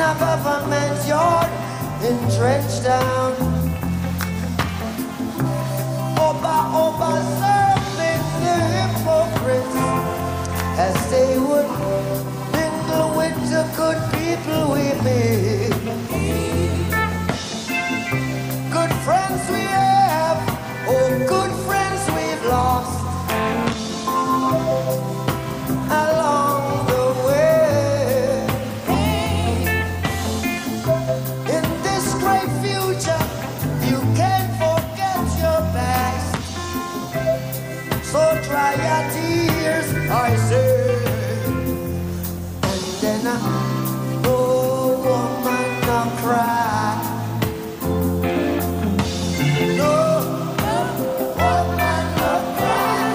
a government yard in Trenchtown. Oba serving the hypocrites as they would mingle with the good people we meet. Good friends we have, oh good friends we've lost along the way. In this great future, you can't forget your past. So dry your tears, I say. And then no woman no cry. No woman no cry.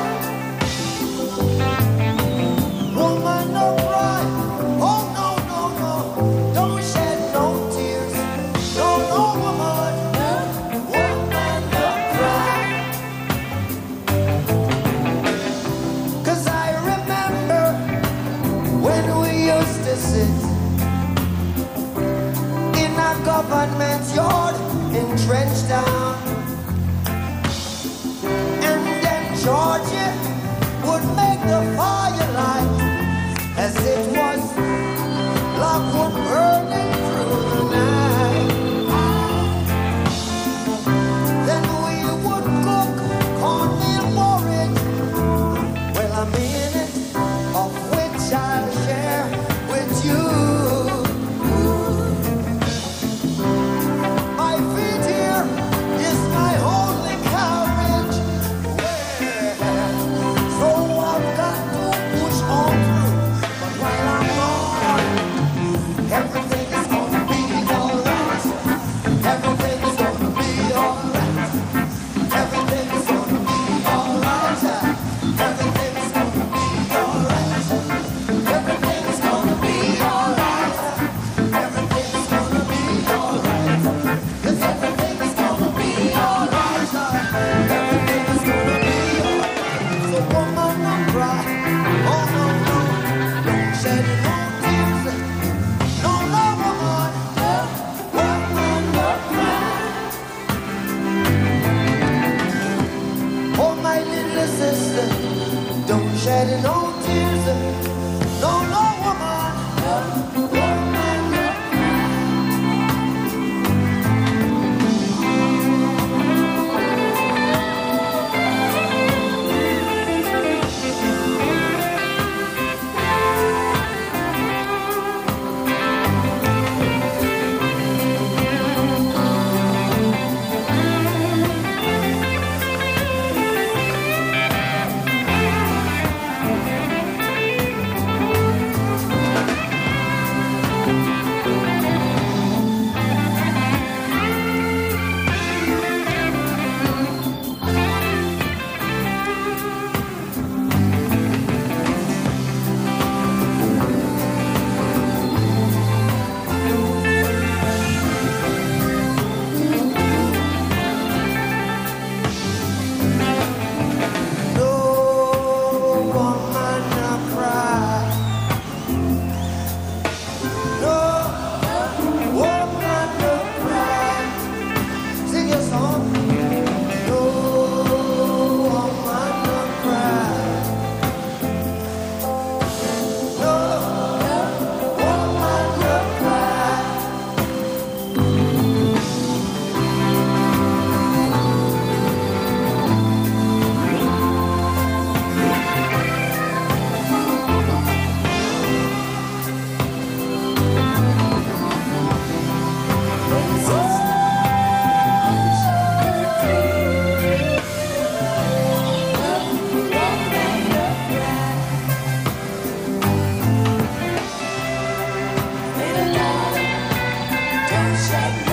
Woman no cry. Oh no, no, no. Don't shed no tears. No, no woman. Woman no cry. 'Cause I remember when we used to sit in a government yard in Trenchtown, and then Georgia would make the firelight as it was Lockwood burning through the night. Then we would cook cornmeal porridge. Well, a minute of which I'll share with you. My feet here is my only carriage. So I've got to push on through. But while I'm gone, everything is gonna be alright. Everything is gonna be alright. Everything is gonna be alright. Everything is gonna be alright. Everything is gonna be alright. Everything is gonna be alright. 'Cause everything is gonna be alright. Everything is gonna be alright. So woman, don't cry. Oh no, no. Don't shed no tears. No, no, woman. Woman, don't cry. Oh, my little sister, don't shed no tears. No, no, woman. Woman, don't shake.